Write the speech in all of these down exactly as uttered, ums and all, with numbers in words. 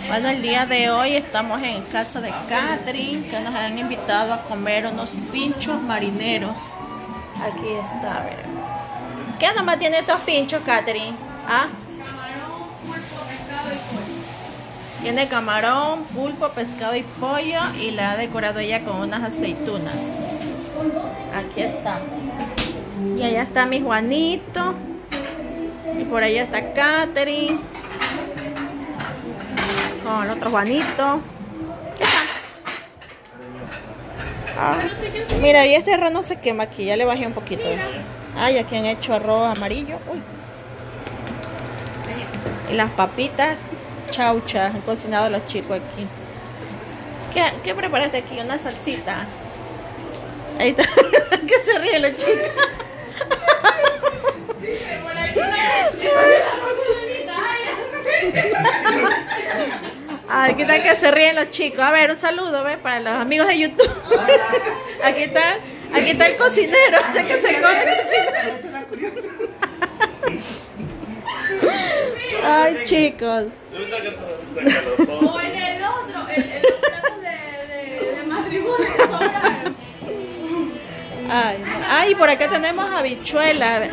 Bueno, el día de hoy estamos en casa de Catherine, que nos han invitado a comer unos pinchos marineros. Aquí está, a ver. ¿Qué nomás tiene estos pinchos, Catherine? ¿Ah? Tiene camarón, pulpo, pescado y pollo, y la ha decorado ella con unas aceitunas. Aquí está. Y allá está mi Juanito. Y por allá está Catherine. Con el otro Juanito. ¿Qué tal? Ah, mira, y este arroz no se quema aquí. Ya le bajé un poquito. Ay, aquí han hecho arroz amarillo. Uy. Y las papitas chauchas. Han cocinado los chicos aquí. ¿Qué, qué preparaste aquí? Una salsita. Ahí está. ¿Qué se ríen los chicos? Aquí está que se ríen los chicos. A ver, un saludo, ¿ves? Para los amigos de YouTube. Aquí está, aquí está el cocinero. Hasta que se come el cocinero. Ay, chicos. O en el otro, en los platos de, de, de matrimonio. Ay, ay, por acá tenemos habichuela.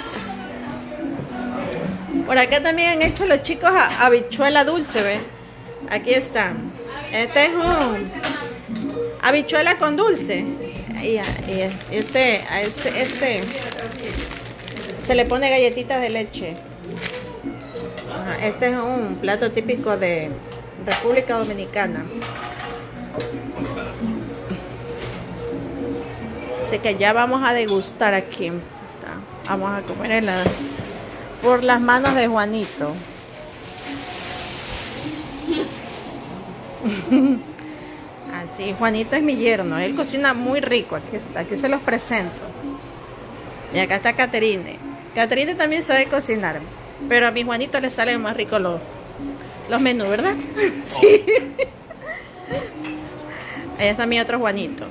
Por acá también han hecho los chicos habichuela dulce, ¿ves? Aquí están. Este es un habichuela con dulce. Y, y este, a este, este se le pone galletitas de leche. Ajá, este es un plato típico de República Dominicana. Así que ya vamos a degustar aquí. Está. Vamos a comer helado por las manos de Juanito. Así, Juanito es mi yerno. Él cocina muy rico. Aquí está, aquí se los presento. Y acá está Catherine. Catherine también sabe cocinar, pero a mi Juanito le salen más ricos los, los menús, ¿verdad? Sí. Ahí está mi otro Juanito.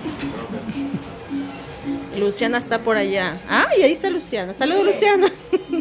Luciana está por allá. Ah, y ahí está Luciana. Saludos, Luciana.